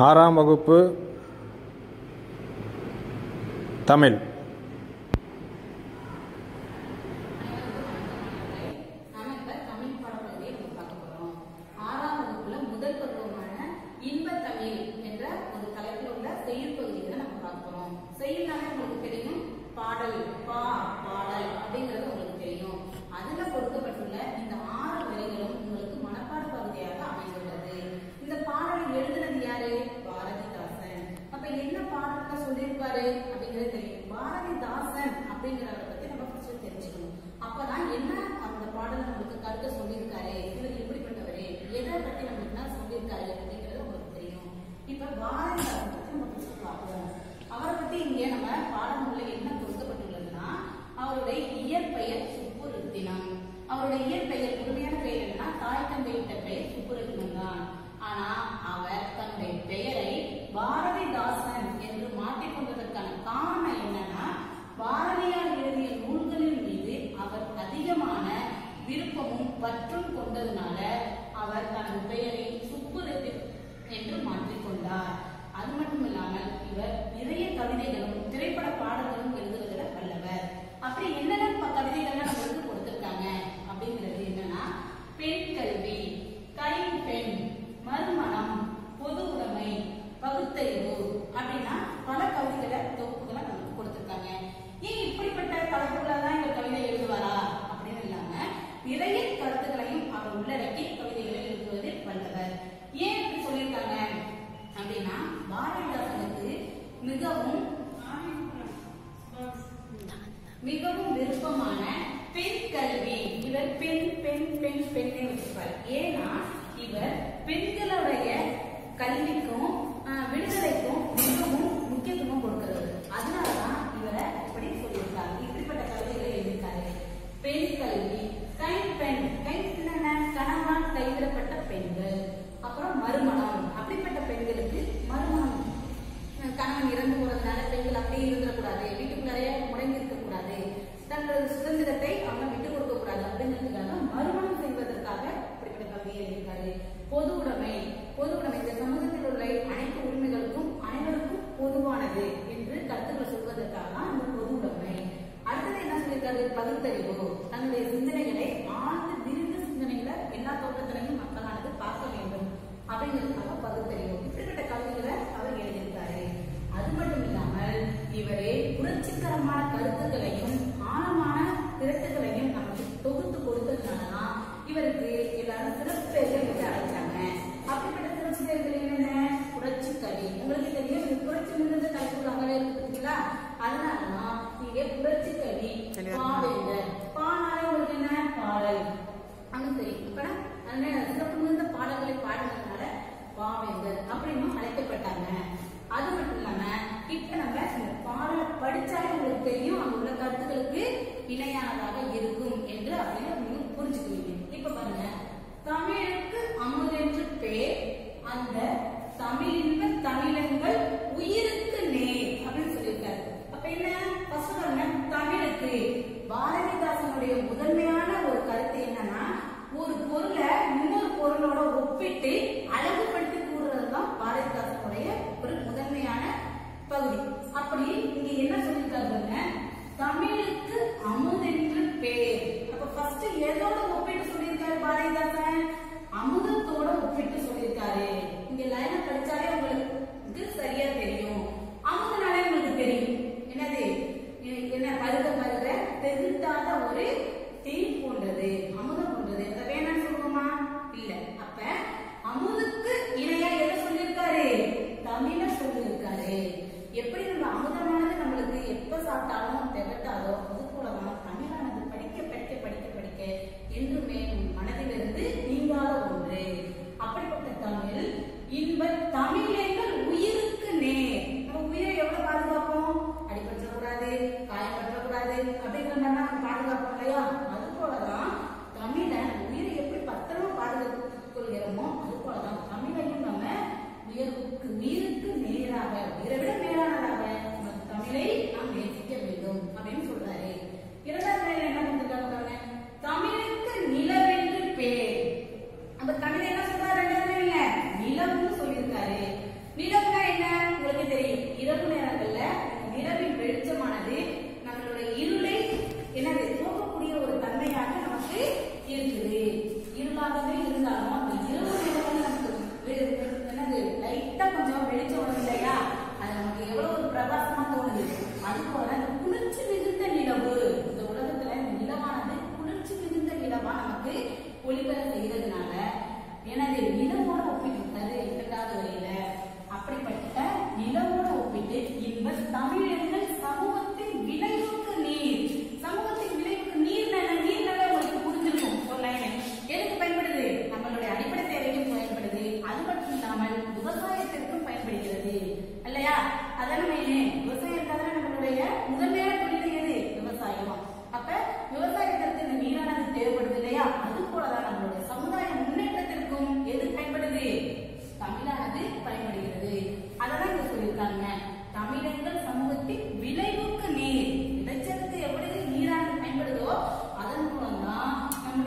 ஆறாம் வகுப்பு தமிழ். பாடல் பாடல் அப்படிங்கிறது உங்களுக்கு தெரியும். அதுல கொடுக்கப்பட்டுள்ள இந்த 6 வரிகளும் உங்களுக்கு மனப்பாட பகுதியாக அமைந்துள்ளது. இந்த பாடலை எழுதுனது யாரு? பாரதிதாசன். அப்ப என்ன பாடல்ல சொல்லியிருப்பாரு அப்படிங்கிறது தெரியும். பாரதிதாசன் அப்படிங்கிறவரை பத்தி நம்ம ஃபர்ஸ்ட் தெரிஞ்சுக்கணும். அப்பதான் என்ன அந்த பாடல் நம்மளுக்கு கருத்து சொல்லியிருக்காரு, இவர் எப்படிப்பட்டவரு, எதை பத்தி நம்மளுக்கு என்ன சொல்லியிருக்காரு அப்படிங்கிறது உங்களுக்கு தெரியும். இப்ப பாரதிதாசன் பத்தி நம்ம ஃபர்ஸ்ட் பார்ப்போம். அவரை பத்தி இங்க நம்ம பாடநூல்ல என்ன கொடுக்கப்பட்டுள்ளதுன்னா, அவருடைய இயற்பெயர் சுப்புரத்தினம். அவருடைய இயற்பெயர் முழுமையான பெயர் என்னன்னா, தாய் தந்தையிட்ட பெயர் சுப்புரத்தினம் தான். ஆனா அவர் தன்னுடைய பெயரை பாரதிதாசன் என்று மாற்றிக்கொண்டதற்கான காரணம் என்னன்னா, பாரதியார் எழுதிய நூல்களின் மீது அவர் அதிகமான விருப்பமும் பற்றும் கொண்டதுனால அவர் தனது பெயரை சுப்புரத்தினம் என்று மாற்றிக்கொண்டார். அது மட்டும் இல்லாமல் இவர் நிறைய கவிதைகளும் திரைப்பட பாடல்களும் எழுதுவதில் வல்லவர். அப்படி என்னென்ன கவிதைகள்லாம் நம்மளுக்கு கொடுத்திருக்காங்க அப்படிங்கிறது என்னன்னா, பெண் கல்வி, கைம்பெண், மறுமணம், பொது உடைமை, பகுத்தறிவு அப்படின்னா பல கவிதைகளை தொகுப்புகளை நமக்கு கொடுத்திருக்காங்க. ஏன் இப்படிப்பட்ட தலைப்புகளெல்லாம் இவர் கவிதை எழுதுவாரா அப்படின்னு இல்லாம நிறைய கருத்துக்களையும் அவர் உள்ளடக்கி கவிதைகளை எழுதுவதில் வல்லவர். ஏன் இப்படி சொல்லியிருக்காங்க அப்படின்னா, பாரதிதாசனுக்கு மிகவும் விருப்பமான பெண் கல்வி. இவர் பெண் பெண் பெண் பெண்ணை வச்சிருப்பார். ஏன்னா இவர் பெண்களுடைய கல்விக்கும் விடுதலைக்கும் மிகவும் முக்கியத்துவம் கொடுக்கிறது. அதனாலதான் இவரை இப்படி சொல்லியிருக்காங்க. இப்படிப்பட்ட கவிதைகளை எழுதியிருக்காரு. பெண் கல்வி, கைம்பெண், கைப்பெண்ண கணவன் கைவிடப்பட்ட பெண்கள், அப்புறம் மறுமணம், அப்படிப்பட்ட பெண்களுக்கு மறுமணம், கணவன் இறந்து போறதுனால பெண்கள் அப்படியே இருந்துடக்கூடாது, வீட்டுக்குள்ளாரைய முடங்கி இருக்கக்கூடாது, தங்களது சுதந்திரத்தை அவங்க விட்டு கொடுக்க கூடாது அப்படிங்கிறதுக்காக மறுமணம் செய்வதற்காக இப்படிப்பட்ட கவிதையை எழுதியிருக்காரு. பொது உடைமை, பொது உடைமை இந்த சமூகத்தில் உள்ள அனைத்து உரிமைகளுக்கும் அனைவருக்கும் பொதுவானது என்று கருத்துக்களை சொல்வதற்காக அந்த பொது உடைமை. அடுத்தது என்ன சொல்லியிருக்காரு? பகுத்தறிவு, தங்களுடைய சிந்தனைகளை ஆழ்ந்து விரிந்த சிந்தனைகளை எல்லா தோற்றத்திலையும் மக்களானது பார்க்க வேண்டும் அப்படிங்கிறதுக்காக பகுத்தறிவு. இப்படிப்பட்ட கவிதைகளை அவர் எழுதியிருக்காரு. அது மட்டும் இல்லாமல் இவரே புரட்சிகரமான கருத்துக்களையும் ஆழமான திரட்டுகளையும் நமக்கு தொகுத்து கொடுத்ததுனாலதான் இவருக்கு எல்லாரும் சிறப்பு பெயர்கள் என்று அழைச்சாங்க. அப்படிப்பட்ட சிறப்பு பெயர்கள் என்னென்ன? புரட்சி கவி. உங்களுக்கு தெரியும், இது புரட்சி மிகுந்த தலைப்புகளாகவே இருக்குங்களா? அதனாலதான் இங்கே புரட்சி கவி, பாவேந்தர். பானாலே உங்களுக்கு என்ன? பாடல் அங்க தெரியும். சிறப்பு மிகுந்த பாடல்களை பாடுறதுனால பாவேந்தர் அப்படின்னு அழைக்கப்பட்டாங்க. அது மட்டும் இல்லாம இப்ப நம்ம இந்த பாடலை படிச்சாலே உங்களுக்கு தெரியும் அங்க உள்ள கருத்துக்களுக்கு இணையானதாக இருக்கும் என்று அப்படின்னு நீங்க புரிஞ்சுக்குவீங்க. இப்ப பாருங்க, தமிழுக்கு அமுதென்று பேர், அந்த தமிழின்ப தமிழங்கள் உயிருக்கு நேர் அப்படின்னு சொல்லியிருக்காரு. அப்ப என்ன? ஃபர்ஸ்ட் பாருங்க, தமிழுக்கு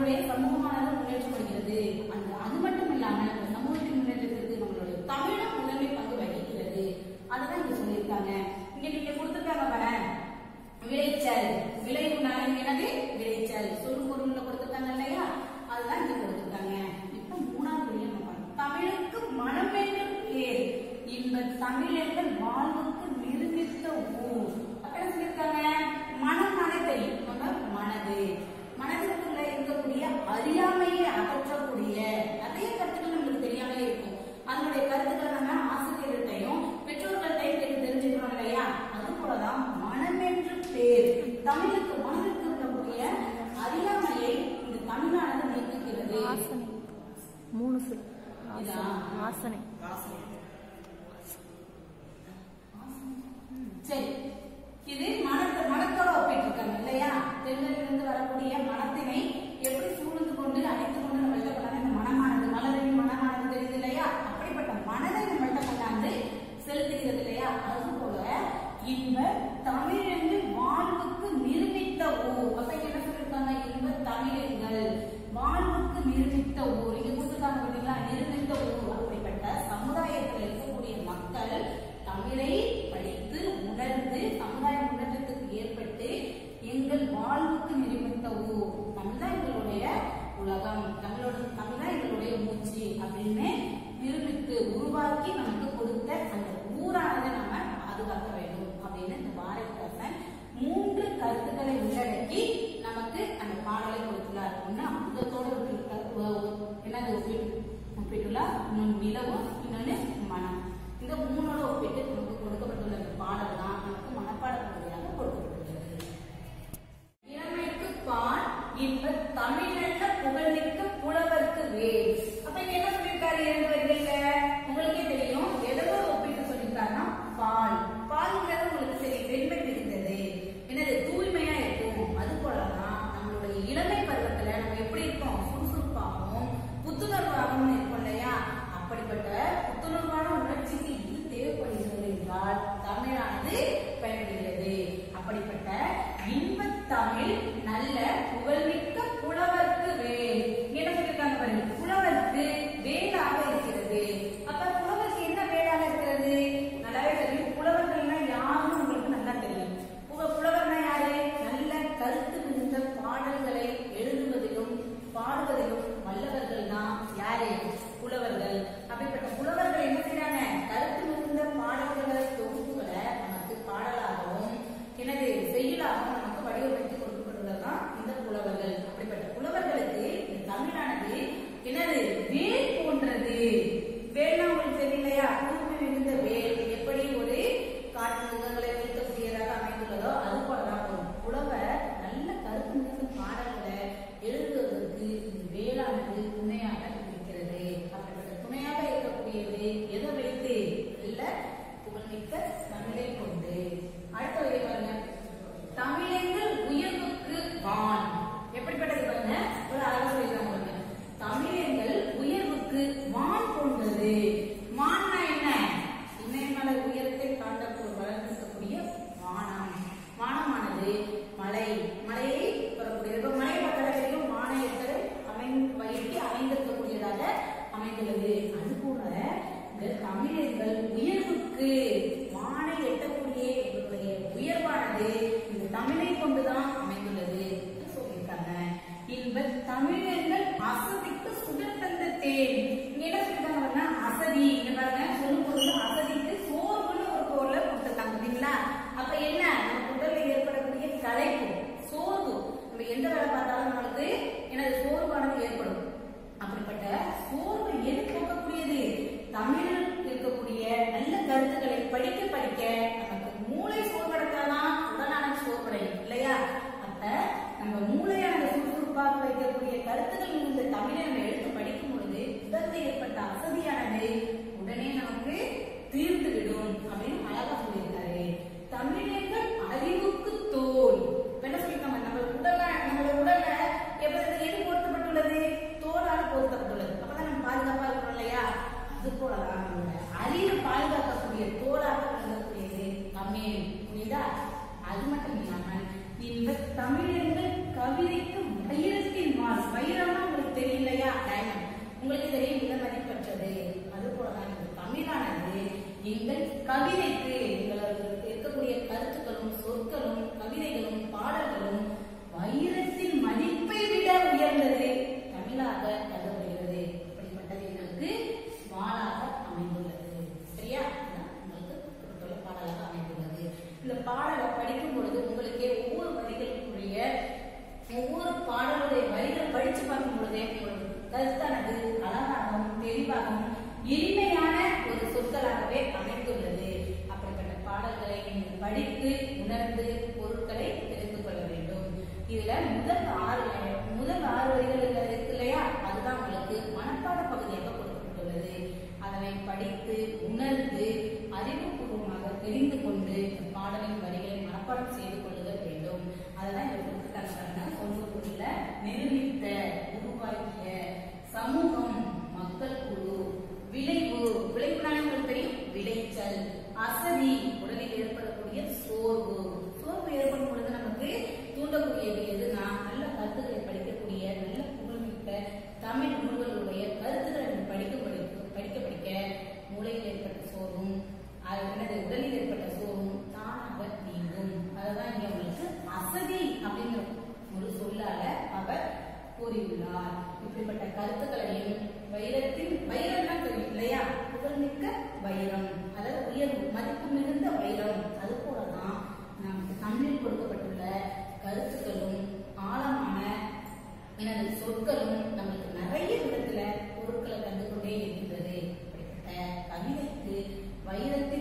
நம்மளுடைய சமூகமானது முன்னேற்றம் அடைகிறது. அது மட்டும் இல்லாம இந்த சமூகத்தின் முன்னேற்றத்திற்கு நம்மளுடைய தமிழும் முதன்மை பங்கு வகிக்கிறது. அதுதான் இங்க சொல்லியிருக்காங்க. இங்க நீங்க கொடுத்துருக்காங்க பாரு, விளைச்சல், விளைவுனால என்னது விளைச்சல், சொல்பொருள்ல கொடுத்துருக்காங்க இல்லையா, அதுதான் இங்க கொடுத்துருக்காங்க. இப்ப மூணாவது வழியை நம்ம பார்ப்போம். தமிழுக்கு மனம் என்று பேர், இன்ப தமிழர்கள் வாழ்வுக்கு நிரூபித்த ஊர். அப்ப என்ன சொல்லியிருக்காங்க, மனம்னாலே தெரியும், மனது, மனதிற்குள்ள இருக்கக்கூடிய அறியாமையை அகற்றக்கூடிய நிறைய கருத்துக்கள் நம்மளுக்கு தெரியாமலே இருக்கும். அதனுடைய கருத்துக்களை நம்ம ஆசிரியர்கள்ட்டையும் பெற்றோர்கள்ட்டையும் கேட்டு தெரிஞ்சுக்கிறோம் இல்லையா, அது போலதான் மனம் என்று பேர், தமிழுக்கு மனதிற்கு இருக்கக்கூடிய அறியாமையை இந்த தமிழானது நீக்குகிறது. சரி, இது மனத்தோட ஒப்பிட்டு இருக்காங்க இல்லையா, தென்னலிருந்து வரக்கூடிய மனத்தினை எப்படி சூழ்ந்து கொண்டு அழைத்து கொண்டு நம்ம எழுதப்படாத இந்த மனமானது, மலரின் மனமானது தெரியுது இல்லையா, அப்படிப்பட்ட மனதை நம்மள்கிட்ட கொண்டாந்து செலுத்துகிறது இல்லையா. அது போல இன்ப தமிழென்று வாழ்வுக்கு நிரூபித்த ஊர். அப்ப என்ன சொல்லிருக்காங்க, இன்ப தமிழர்கள் வாழ்வுக்கு நிரூபித்த ஊர். இங்க கொடுத்துருக்காங்க பார்த்தீங்களா, நிரூபித்த ஊர். அப்படிப்பட்ட சமுதாயத்தில் இருக்கக்கூடிய மக்கள் தமிழை படித்து உணர்ந்து சமுதாய முன்னேற்றத்துக்கு ஏற்பட்டு எங்கள் வாழ்வுக்கு நிரூபித்த ஊர், தமிழ்தான் எங்களுடைய உலகம், தமிழ்தான் எங்களுடைய மூச்சு அப்படின்னு நிரூபித்து உருவாக்கி நமக்கு கொடுத்த அந்த ஊரானதை நம்ம பாதுகாக்க வேண்டும் அப்படின்னு இந்த பாரதிதாசன் 3 கருத்துக்களை உள்ளடக்கி நமக்கு அந்த பாடலை கொடுத்துள்ளார். ஒண்ணு அமுதத்தோடு என்னது ஒப்பிட்டுள்ளார், இன்னொன்று நிலவும், இன்னொன்னு மனம். இந்த 3ஓட ஒப்பிட்டு நமக்கு கொடுக்கப்பட்டுள்ள இந்த பாடல் தான் நமக்கு மனப்பாட பகுதியாக கொடுக்கப்பட்டுள்ளது. இளமைக்கு பால் இன்ப தமிழல்ல புகழ்மிக்க புலவர்க்கு வேல். அப்ப இங்க என்ன சொல்லியிருக்காரு, 2 வரிகள்ல உங்களுக்கே தெரியும், எதோ ஒப்பிட்டு சொல்லியிருக்காருன்னா பால், பால்ங்கிறது உங்களுக்கு தெரியும், வெண்மை தெரிந்தது, என்னது தூய்மையா இருக்கும். அது போலதான் நம்மளுடைய இளமை பருவத்துல நம்ம எப்படி இருக்கோம், சுறுசுறுப்பாகவும் புத்துணர்வாகவும் இருக்கும் இல்லையா. அப்படிப்பட்ட புத்துணர்வான உணர்ச்சிக்கு இது தேவைப்படுகிறது என்றால் தமிழானது பயன்படுகிறது. அப்படிப்பட்ட இன்ப தமிழ் நல்ல புகழ்மிக்க புலவர்க்கு வேல். என்ன சொல்லிருக்காங்க பாருங்க, புலவர்க்கு வேலாக இருக்கிறது. அப்ப புலவருக்கு என்ன வேலாக இருக்கிறது, நல்லாவே தெரியும். புலவர்கள்னா யாரும் உங்களுக்கு நல்லா தெரியும். புலவர்னா யாரு, நல்ல கருத்து மிகுந்த பாடல்களை எழுதுவதிலும் பாடுவதிலும் வல்லவர்கள் தான் யாரு, புலவர்கள். அப்படிப்பட்ட புலவர்கள் என்ன செய்யறாங்க, கருத்து மிகுந்த பாடல்களை தொகுப்புகளை நமக்கு பாடலாகவும் எனது செய்யலாகவும் நமக்கு வடிவமைத்து கொடுக்கப்படுவதுதான் இந்த புலவர்கள். அப்படிப்பட்ட புலவர்களுக்கு இந்த தமிழானது எனது வேல் போன்றது. வேல்னா உங்களுக்கு தெரியலையா, தூய்மை மிகுந்த வேல் எப்படி ஒரு காட்டு மிருகங்களை வீழ்த்தக்கூடியதாக அமைந்துள்ளதோ அது போலதான் ஒரு புலவர் நல்ல கருத்து மிகுந்த பாடல்களை எழுதுவதற்கு இந்த வேளானது துணையாக இருக்கிறது. அப்படிப்பட்ட துணையாக இருக்கக்கூடியது எதை வைத்து, இல்ல புகழ்மிக்க தமிழை கொண்டு. அடுத்த வரை பாருங்க, தமிழெங்கள் உயர்வுக்கு வான். எப்படிப்பட்டது பாருங்க, ஒரு அழகா சொல்லிடுறாங்க பாருங்க, தமிழெங்கள் உயர்வுக்கு வான் போன்றது. வான்னா என்ன, இமயமலை உயரத்தை வளர்ந்திருக்கக்கூடிய வானம். வானமானது மலை, மலையை பெறக்கூடிய மலை மக்களுக்கும் வானத்தை வைத்து அமைந்திருக்கக்கூடியதாக அமைந்துள்ளது. அதுபோல இந்த தமிழர்கள் உயர்வுக்கு வானை எட்டக்கூடிய எங்களுடைய உயர்வானது இந்த தமிழை கொண்டுதான் அமைந்துள்ளது சொல்லியிருக்காங்க. இன்ப தமிழர்கள் அசதிக்கு சுடர் தந்த தேன். இங்க என்ன சொல்லிருக்காங்கன்னா அசதி, இங்க பாருங்க சொல்லும் பொழுது அசதிக்கு சோர்வுன்னு ஒரு பொருளை கொடுத்துருக்காங்க பார்த்தீங்களா. அப்ப என்ன, நம்ம உடல்ல ஏற்படக்கூடிய களைப்பு, சோர்வு, நம்ம எந்த வேலை பார்த்தாலும் நம்மளுக்கு எனது சோர்வானது ஏற்படும். அப்படிப்பட்ட சோர்வை எது போக்கக்கூடியது, தமிழில் இருக்கக்கூடிய நல்ல கருத்துக்களை படிக்க படிக்க நமக்கு மூளை சோர்வடைந்தாதான் உடலானது சோர்வடையும் இல்லையா. அப்ப நம்ம மூளையானது சுறுசுறுப்பாக வைக்கக்கூடிய கருத்துக்கள் இந்த தமிழை நம்ம எடுத்து படிக்கும் பொழுது உடலில் ஏற்பட்ட அசதியானது உடனே நமக்கு தீர்ந்து விடும் அப்படின்னு அழகா சொல்லியிருக்காரு. தமிழர்கள் அறிவுக்கு தோல். என்ன சொல்லியிருக்காங்க, நம்மளுடைய உடல்ல எது பொருத்தப்பட்டுள்ளது, தோலால் பொருத்தப்பட்டுள்ளது. அப்பதான் நம்ம பாதுகாப்பா இருக்கணும் இல்லையா. அது போலதான் நம்மளோட அறிவை பாதுகாக்கக்கூடிய தோலாக வழங்கக்கூடியது தமிழ். புரியுதா? அது மட்டும் இல்லாமல் இந்த தமிழர்கள் கவிதைக்கு வைரத்தின் மால், வைர கருத்தானது அழகாகவும் தெளிவாகவும் இனிமையான ஒரு சொற்களாகவே அமைந்துள்ளது. அப்படிப்பட்ட பாடல்களை நீங்கள் படித்து உணர்ந்து பொருட்களை தெரிந்து கொள்ள வேண்டும். இதுல முதல் ஆறு வரிகள் இருக்கு இல்லையா, அதுதான் உங்களுக்கு மனப்பாட பகுதியாக கொடுக்கப்பட்டுள்ளது. அதனை படித்து உணர்ந்து அறிவுபூர்வமாக தெரிந்து கொண்டு பாடலின் வரிகளை மனப்பாடம் செய்து கொள்ளுதல் வேண்டும். அதெல்லாம் இந்த கொடுத்துட்டாங்க. சொல்லுக்குள்ள நிரூபித்த, உருவாக்கிய, சமூகம், மக்கள் குழு, விளைவு, விளைவுனாலும் தெரியும், விளைச்சல், அசதி, உடலில் ஏற்படக்கூடிய சோர்வு ஏற்படும் பொழுது நமக்கு தூண்டக்கூடியது எதுனா நல்ல கருத்துக்களை படிக்கக்கூடிய, நல்ல புகழ்மிக்க தமிழ் நூல்களுடைய கருத்துக்களை படிக்க மூளையில் ஏற்பட்ட சோர்வும் உடலில் ஏற்பட்ட சோர்வும் தானாக நீங்கும். அதுதான் இங்க உங்களுக்கு அசதி அப்படிங்கிற ஒரு சொல்லால அவர் கூறியுள்ளார். இப்படிப்பட்ட கருத்துக்களையும் வைரம் தெரியும் இல்லையா, புகழ்மிக்க வைரம், அதாவது உயர்வு மதிப்பு மிகுந்த வைரம், அது போலதான் நமக்கு தமிழில் கொடுக்கப்பட்டுள்ள கருத்துக்களும் ஆழமான எனது சொற்களும் நமக்கு நிறைய விதத்துல பொருட்களை தந்து கொண்டே இருக்கின்றது. இப்படிப்பட்ட கவிதைக்கு வைரத்தை